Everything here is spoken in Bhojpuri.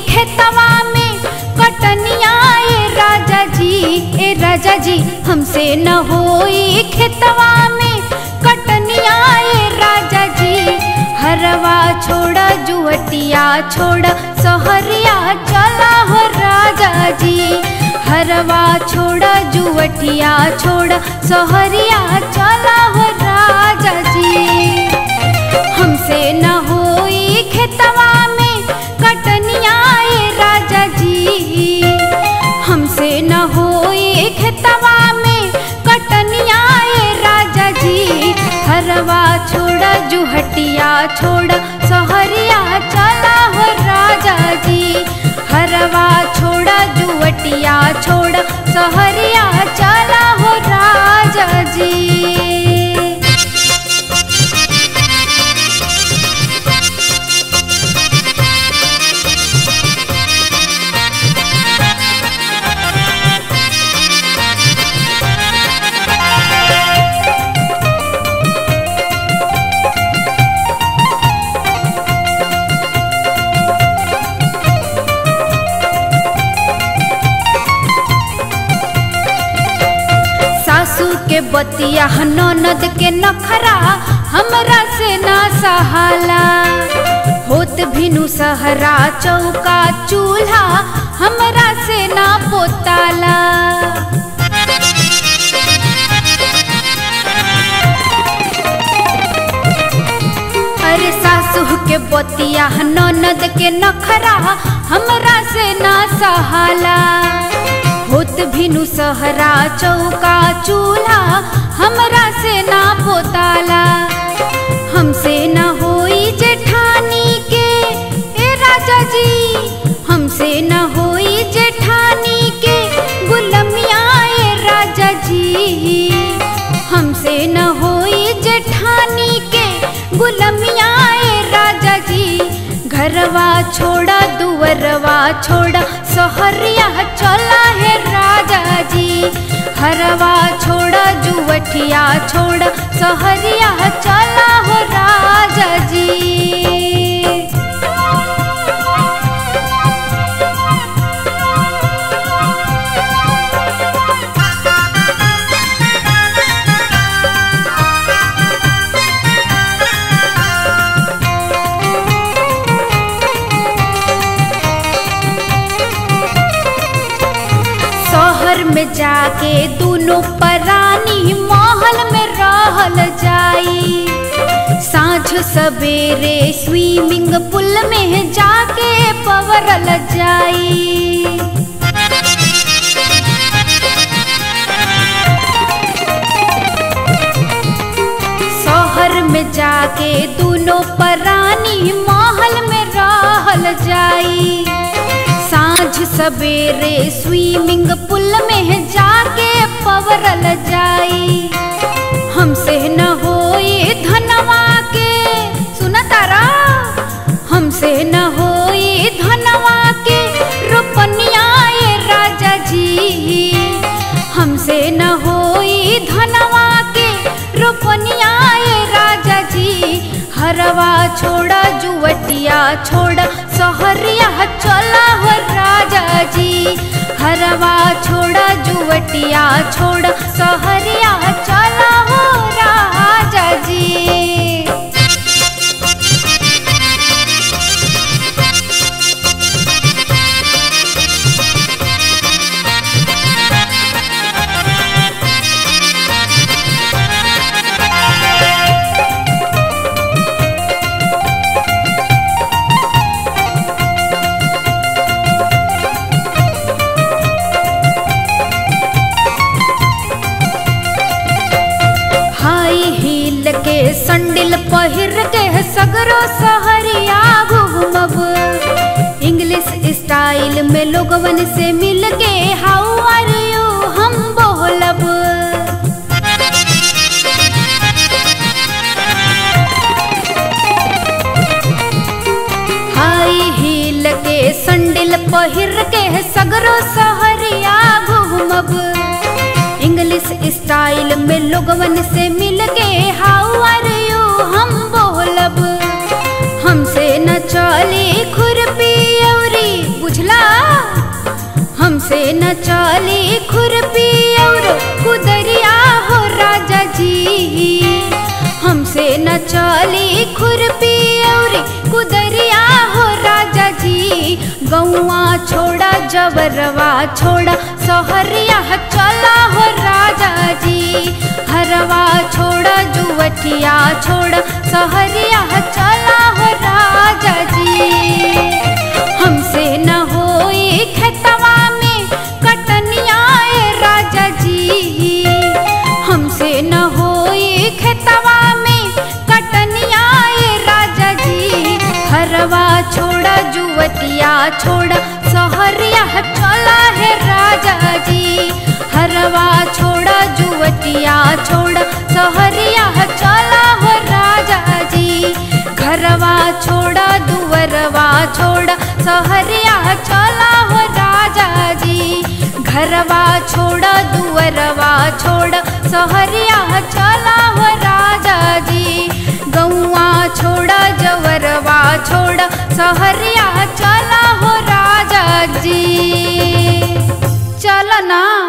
खेतवा में कटनिया ए राजा जी हमसे न होई खेतवा में कटनिया ए राजा जी। हरवा छोड़ जुवटिया छोड़ सहरिया चला हो राजा जी। हरवा छोड़ जुवटिया छोड़ सहरिया चला हो राजा जी। हमसे न होई खेतवा में कटनिया ए राजा जी। हमसे न होई खेतवा में कटनिया ए राजा जी। हरवा छोड़ जुहटिया छोड़ सहरिया चला हो राजा जी। हरवा छोड़ जुवटिया छोड़ सहरिया चला हो राजा जी। के बतिया ननद के नखरा हमरा से ना सहाला। होत भिनु सहरा चौका चूल्हा हमरा से ना पोताला। अरे सासू के बतिया ननद के नखरा हमरा से ना सहाला। होत भिनु सहरा चौका चूल्हा हमरा से ना पोताला। हमसे न होई जेठानी के ए राजा जी। हमसे न होई जेठानी के गुलमिया ए राजा जी। हमसे न होई जेठानी के गुलमिया ए राजा जी। घरवा छोड़ा दुवरवा छोड़ा सहरिया चला है राजा जी। हरवा छोड़ा जुवटिया छोड़ा सहरिया चला हो राजा जी। शहर में जाके दोनों परानी महल में रहल जाई। सांझ सवेरे स्विमिंग पूल में जाके पवरल जाई। शहर में जाके दोनों परानी महल में रहल जाई। सांझ सवेरे स्विमिंग पूल में जाके पवरल जाई। हमसे न होई धनवा के सुना तारा। हमसे न होई धनवा के रोपनिया ए राजा जी। हमसे न होई धनवा के रोपनिया ए राजा जी। हरवा छोड़ा जुवटिया छोड़ा सहरिया चला हो राजा जी। हरवा छोड़ा जुवटिया छोड़ा सहरिया चला हो राजा जी। संडिल पहिर के सगरो सहरिया घूमब। इंग्लिश स्टाइल में लोगवन से मिल के हाउ आर यू हम बोलब। हाई हील के संडिल पहिर के सगरो सहरिया घूमब। इंग्लिश स्टाइल में लोगवन से मिल के हाउ आर यू हम बोलब। हमसे न चली खुरपी औरी हमसे न चली खुरपी और कुदरिया हो राजा जी। हमसे न चली खुरपी और कुदरिया हो राजा जी। गौआ छोड़ा जबरवा छोड़ा सहरिया चला हो राजा जी। हरवा छोड़ा जुवटिया छोड़ा सहरिया चला हो राजा जी। हमसे न होई खेतवा में कटनिया राजा जी। हमसे न होई खेतवा में कटनिया राजा जी। हरवा छोड़ा जुवतिया छोड़ा सहरिया चला है राजा जी। हरवा छोड़ा जुवतिया छोड़ा सहरिया चला हो राजा जी। घरवा छोड़ा दुवरवा छोड़ा सहरिया चला हो राजा जी। घरवा छोड़ा दुवरवा छोड़ा सहरिया चला हो राजा जी। गौआ छोड़ा जवरवा छोड़ा सहरिया चला हो राजा जी। चला ना।